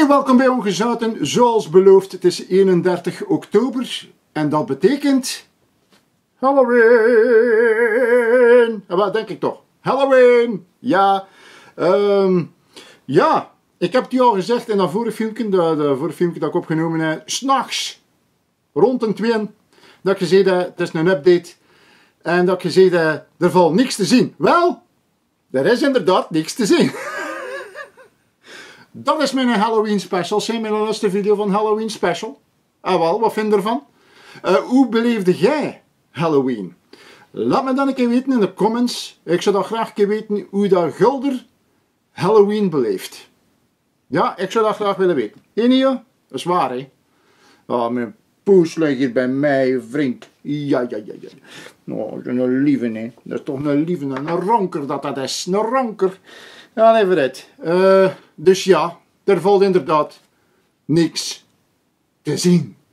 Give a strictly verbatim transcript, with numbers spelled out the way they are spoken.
Hey, welkom bij Ongezouten. Zoals beloofd, het is eenendertig oktober en dat betekent Halloween. En wat denk ik toch? Halloween! Ja, um, ja, ik heb het u al gezegd in dat vorige filmpje, de, de vorige filmpje dat ik opgenomen heb, 's nachts, rond een tweeën, dat ik gezegd heb, het is een update, en dat ik gezegd heb, er valt niks te zien. Wel, er is inderdaad niks te zien. Dat is mijn Halloween special. Zijn mijn laatste video van Halloween special. Ah wel, wat vind je ervan? Uh, hoe beleefde jij Halloween? Laat me dan een keer weten in de comments. Ik zou dat graag een keer weten hoe dat Gulder Halloween beleeft. Ja, ik zou dat graag willen weten. Eén hier? Dat is waar, hè? Oh, mijn poes ligt hier bij mij, vriend. Ja, ja, ja, ja. Oh, dat is een lieve, hè. Dat is toch een lieve, een ronker dat dat is. Een ronker. Ja, even het. Uh, dus ja, er valt inderdaad niks te zien.